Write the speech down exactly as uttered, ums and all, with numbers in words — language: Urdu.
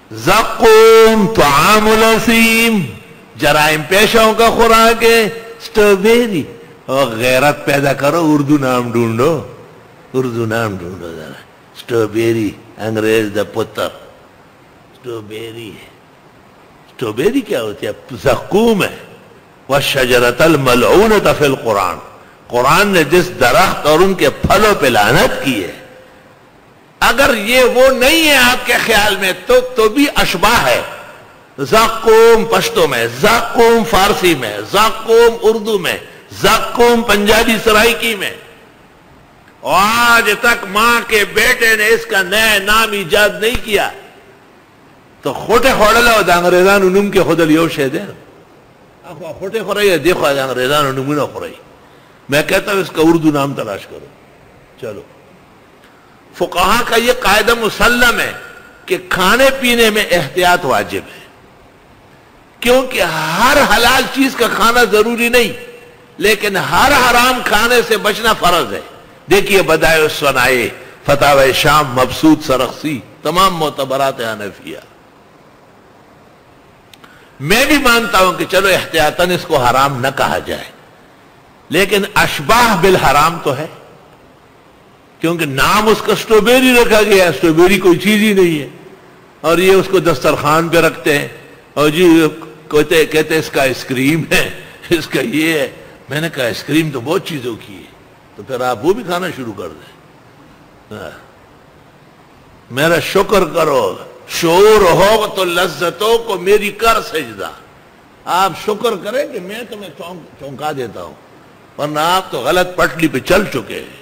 زقوم طعام الاسیم، جرائم پیشوں کا خوراک ہے اسٹرابیری. اور غیرت پیدا کرو، اردو نام ڈھونڈو، اردو نام ڈھونڈو ذرا. اسٹرابیری انگریز دا پتر، اسٹرابیری ہے. اسٹرابیری کیا ہوتی ہے؟ زقوم ہے. وَالشَّجَرَةَ الْمَلْعُونَةَ فِي الْقُرْآنِ، قرآن نے جس درخت اور ان کے پھلوں پہ لعنت کی ہے، اگر یہ وہ نہیں ہے آپ کے خیال میں تو تو بھی اشباہ ہے. زقوم پشتو میں، زقوم فارسی میں، زقوم اردو میں، زقوم پنجابی سرائکی میں. آج تک ماں کے بیٹے نے اس کا نیا نام ایجاد نہیں کیا تو خوٹے خوڑلے ہو دا انگریزان انہوں کے خود لیو شہ دے آخوا خوٹے خورائی ہے. دیکھو دا انگریزان انہوں نہ خورائی. میں کہتا ہوں اس کا اردو نام تلاش کرو. چلو، فقہا کا یہ قاعدہ مسلم ہے کہ کھانے پینے میں احتیاط واجب ہے، کیونکہ ہر حلال چیز کا کھانا ضروری نہیں، لیکن ہر حرام کھانے سے بچنا فرض ہے. دیکھیے بدائع الصنائع، فتاوی شام، مبسوط سرخسی، تمام معتبرات حنفیہ. میں بھی مانتا ہوں کہ چلو احتیاطاً اس کو حرام نہ کہا جائے، لیکن اشباہ بالحرام تو ہے، کیونکہ نام اس کا اسٹرابیری رکھا گیا ہے. اسٹرابیری کوئی چیز ہی نہیں ہے، اور یہ اس کو دسترخوان پہ رکھتے ہیں اور جی کہتے کہتے اس کا آئس کریم ہے، اس کا یہ ہے. میں نے کہا آئس کریم تو بہت چیزوں کی ہے، تو پھر آپ وہ بھی کھانا شروع کر دیں. میرا شکر کرو، شعور ہو تو لذتوں کو میری کر سجدہ. آپ شکر کریں کہ میں تمہیں چونکا دیتا ہوں، ورنہ آپ تو غلط پٹلی پہ چل چکے ہیں.